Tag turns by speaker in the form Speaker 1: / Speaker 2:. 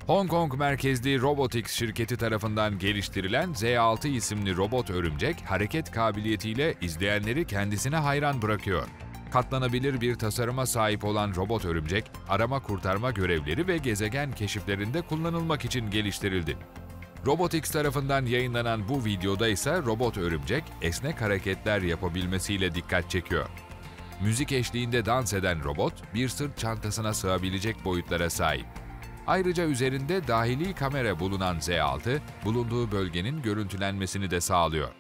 Speaker 1: Hong Kong merkezli Robotix şirketi tarafından geliştirilen Z6 isimli robot örümcek, hareket kabiliyetiyle izleyenleri kendisine hayran bırakıyor. Katlanabilir bir tasarıma sahip olan robot örümcek, arama kurtarma görevleri ve gezegen keşiflerinde kullanılmak için geliştirildi. Robotix tarafından yayınlanan bu videoda ise robot örümcek, esnek hareketler yapabilmesiyle dikkat çekiyor. Müzik eşliğinde dans eden robot, bir sırt çantasına sığabilecek boyutlara sahip. Ayrıca üzerinde dahili kamera bulunan Z6, bulunduğu bölgenin görüntülenmesini de sağlıyor.